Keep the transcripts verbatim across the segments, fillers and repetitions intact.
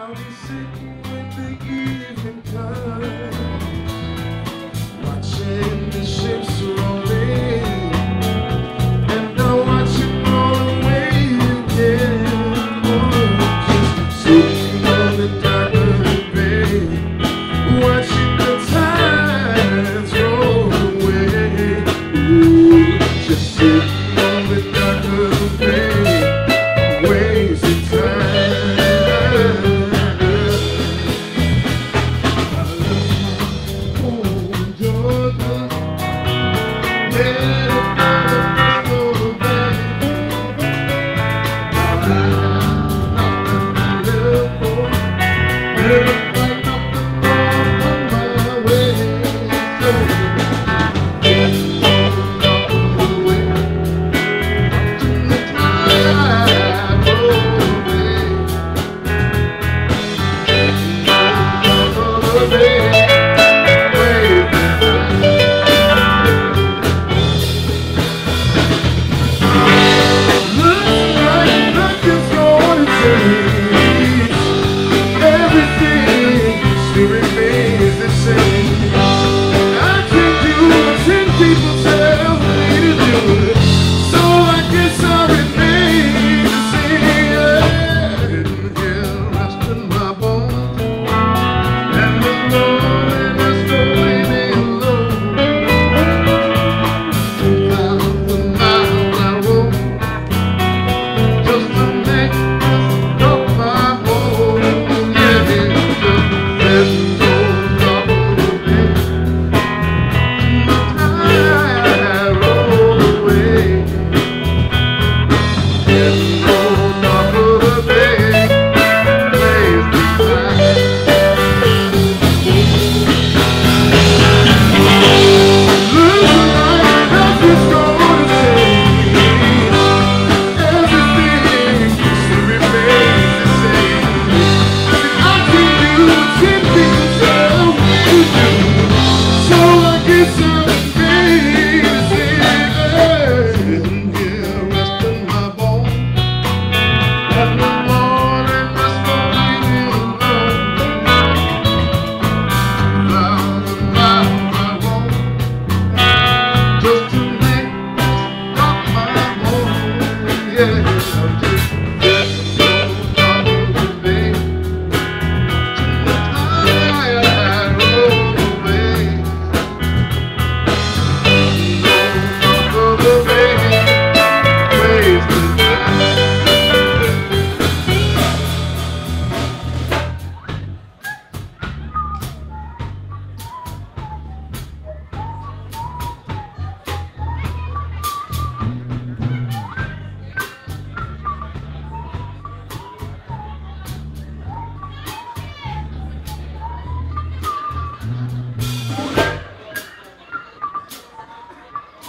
I'll be sitting in the evening time, watching the ships rolling, and I'll watch it roll away again. Just sitting on the dock of the bay, watching the tides roll away. Ooh, just sitting on the dock of the bay, wasting time.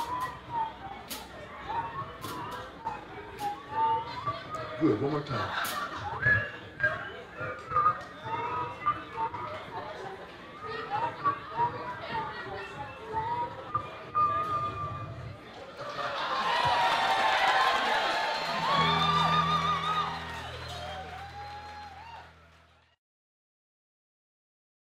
Good, one more time.